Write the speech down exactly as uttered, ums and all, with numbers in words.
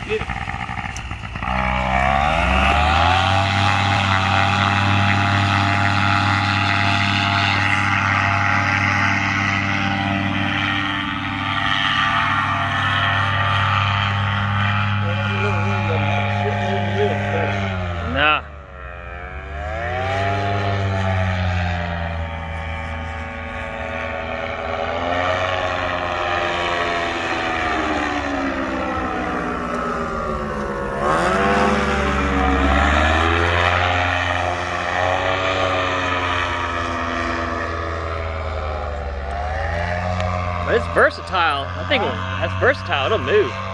Get it. Nah. But it's versatile. I think that's versatile. It'll move.